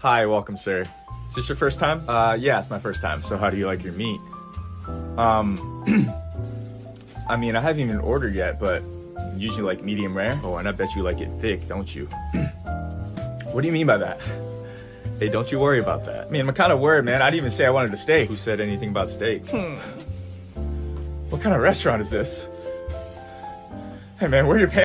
Hi, welcome, sir. Is this your first time? Yeah, it's my first time. So how do you like your meat? I mean, I haven't even ordered yet, but usually like medium rare. Oh, and I bet you like it thick, don't you? What do you mean by that? Hey, don't you worry about that. I mean, I'm kind of worried, man. I didn't even say I wanted a steak. Who said anything about steak? What kind of restaurant is this? Hey, man, where are your pants?